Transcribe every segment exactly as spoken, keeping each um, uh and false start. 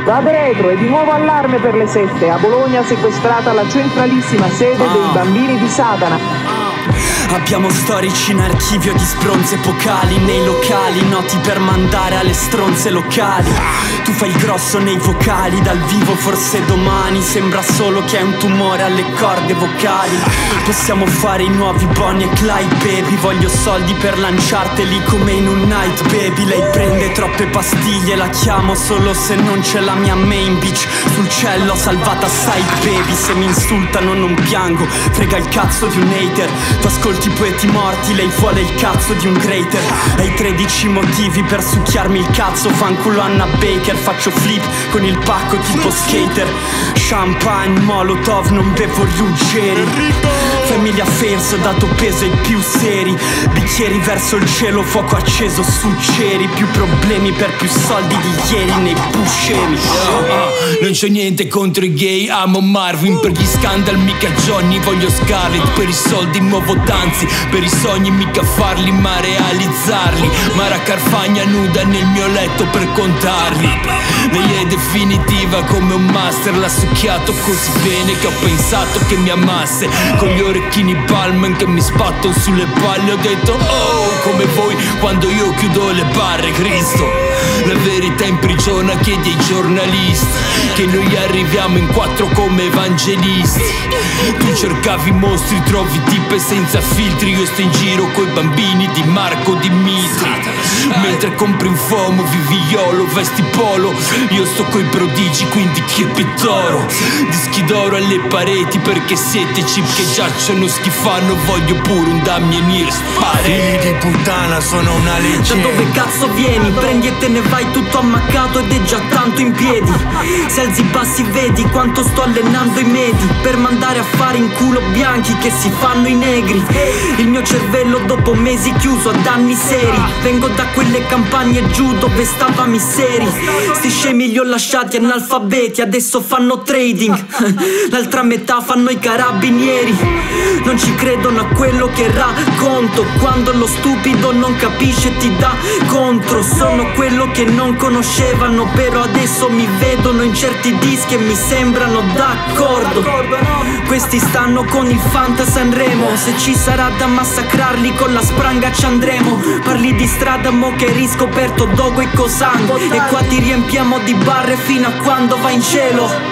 Vado retro e di nuovo allarme per le sette. A Bologna sequestrata la centralissima sede ah. dei bambini di Satana. Abbiamo storici in archivio di spronze epocali, nei locali, noti per mandare alle stronze locali. Tu fai il grosso nei vocali, dal vivo forse domani sembra solo che hai un tumore alle corde vocali. Possiamo fare i nuovi Bonnie e Clyde, baby. Voglio soldi per lanciarteli come in un night, baby. Lei prende troppe pastiglie, la chiamo solo se non c'è la mia main bitch. Sul cielo salvata side, baby. Se mi insultano non piango, frega il cazzo di un hater. Tu ascolti i poeti morti, lei vuole il cazzo di un greater. Hai tredici motivi per succhiarmi il cazzo, fanculo Anna Baker. Faccio flip con il pacco tipo skater. Champagne, molotov, non bevo ruggeri. Famiglia Affairs, ho dato peso ai più seri. Bicchieri verso il cielo, fuoco acceso su ceri. Più problemi per più soldi di ieri nei puscemi. oh, oh, Non c'ho niente contro i gay, amo Marvin. Per gli scandal mica Johnny, voglio Scarlett. Per i soldi muovo danzi, per i sogni mica farli ma realizzarli. Mara Carfagna nuda nel mio letto per contarli. Lei è definitiva come un master, l'ha succhiato così bene che ho pensato che mi amasse. Con gli orecchini Balmain che mi spattano sulle palle, ho detto oh, come voi quando io chiudo le barre, Cristo. La verità imprigiona, chiedi ai giornalisti che noi arriviamo in quattro come evangelisti. Tu cercavi mostri, trovi tipe senza filtri. Io sto in giro coi bambini di Marco Dimitri. Mentre compri un FOMO, vivi YOLO, vesti polo. Io sto coi prodigi, quindi keep it d'oro. Dischi d'oro alle pareti perché siete chip che giacciono, schifano. Voglio pure un Damien Hirst, pare. Figli di puttana, sono una leggenda. Da dove cazzo vieni? Prendi e te ne vai tutto ammaccato ed è già tanto in piedi. Se alzi i passi vedi quanto sto allenando i medi per mandare a fare in culo bianchi che si fanno i negri. Il mio cervello dopo mesi chiuso a danni seri. Vengo da quelle campagne giù dove stavamo seri. Sti scemi li ho lasciati analfabeti, adesso fanno trading. L'altra metà fanno i carabinieri. Non ci credono a quello che racconto. Quando lo stupido non capisce ti dà contro. Sono quello che non conoscevano, però adesso mi vedono in certi dischi e mi sembrano d'accordo. Questi stanno con il Fanta Sanremo. Se ci sarà da massacrarli con la spranga ci andremo. Parli di strada mo che hai riscoperto Dogo e Cosan. E qua ti riempiamo di barre fino a quando vai in cielo.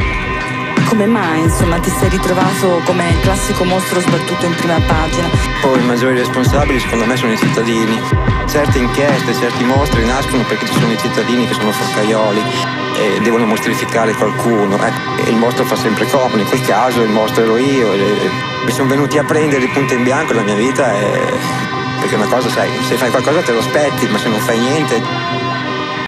Come mai, insomma, ti sei ritrovato come il classico mostro sbattuto in prima pagina? Poi i maggiori responsabili secondo me sono i cittadini. Certe inchieste, certi mostri nascono perché ci sono i cittadini che sono forcaioli e devono mostrificare qualcuno. Ecco, e il mostro fa sempre comodo, in quel caso il mostro ero io. E mi sono venuti a prendere di punto in bianco la mia vita e... perché una cosa, sai, se fai qualcosa te lo aspetti, ma se non fai niente